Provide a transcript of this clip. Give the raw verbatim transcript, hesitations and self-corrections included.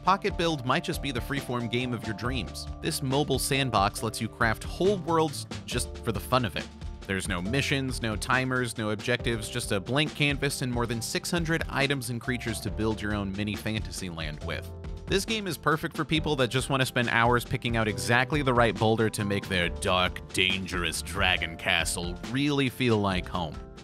Pocket Build might just be the freeform game of your dreams. This mobile sandbox lets you craft whole worlds just for the fun of it. There's no missions, no timers, no objectives, just a blank canvas and more than six hundred items and creatures to build your own mini fantasy land with. This game is perfect for people that just want to spend hours picking out exactly the right boulder to make their dark, dangerous dragon castle really feel like home.